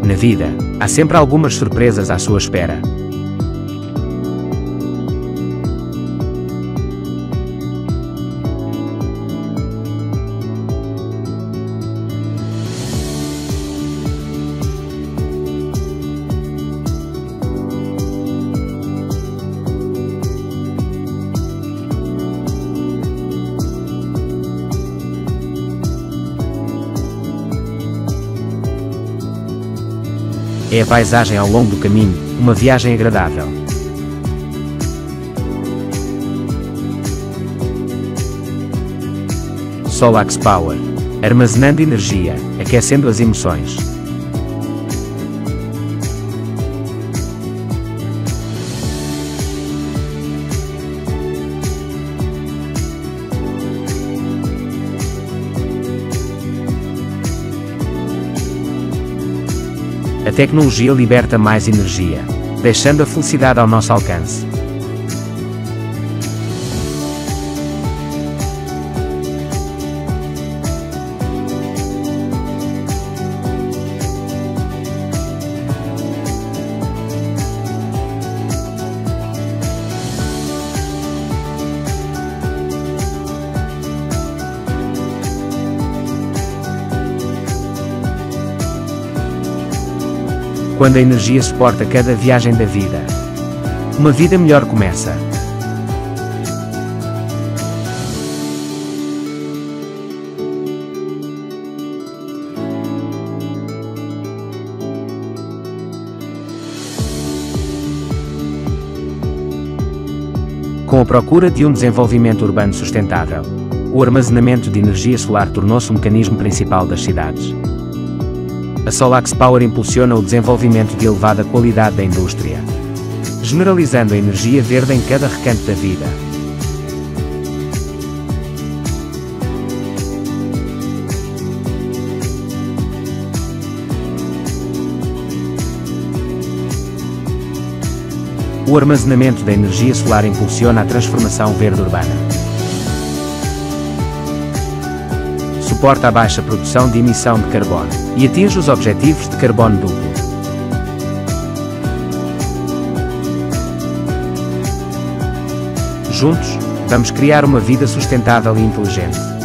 Na vida, há sempre algumas surpresas à sua espera. É a paisagem ao longo do caminho, uma viagem agradável. Solax Power. Armazenando energia, aquecendo as emoções. A tecnologia liberta mais energia, deixando a felicidade ao nosso alcance. Quando a energia suporta cada viagem da vida, uma vida melhor começa. Com a procura de um desenvolvimento urbano sustentável, o armazenamento de energia solar tornou-se um mecanismo principal das cidades. A Solax Power impulsiona o desenvolvimento de elevada qualidade da indústria, generalizando a energia verde em cada recanto da vida. O armazenamento da energia solar impulsiona a transformação verde urbana. Suporta a baixa produção de emissão de carbono e atinge os objetivos de carbono duplo. Juntos, vamos criar uma vida sustentável e inteligente.